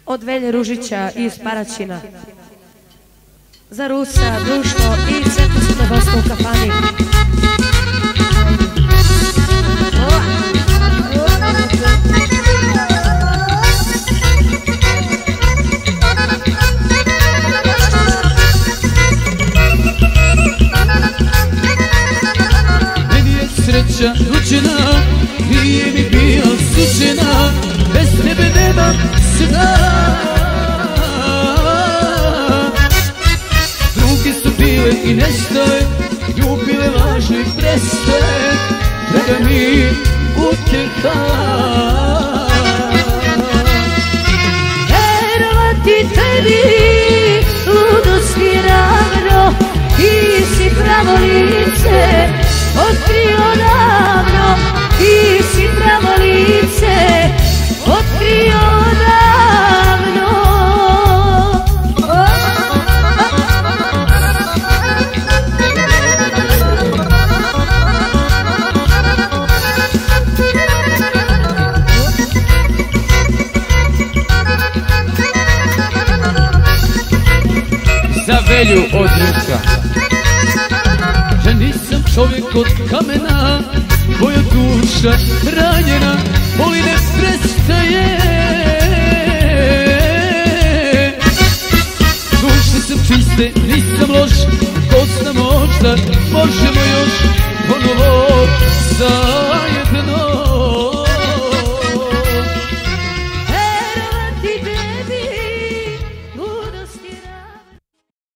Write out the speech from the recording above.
od Velje Ružića iz Paraćina. Za Rusa, društvo i sve prisutne goste u kafani. Meni je sreća ručena, nije mi bila sučena, bez tebe nemam sna. Drugi su bile i nestaje, ljubile lažne prestaje, draga mi utjeha. Verovati tebi, ludost mi je ravno, ti si pravo lice, otkrio davno, ti si pravo lice, otkrio davno. Za Velju od Rusa. Ja nisam čovjek od kamena, moja duša ranjena, boli ne prestaje. Duše sam čiste, nisam loš, ko zna možda možemo još ponovo zajedno.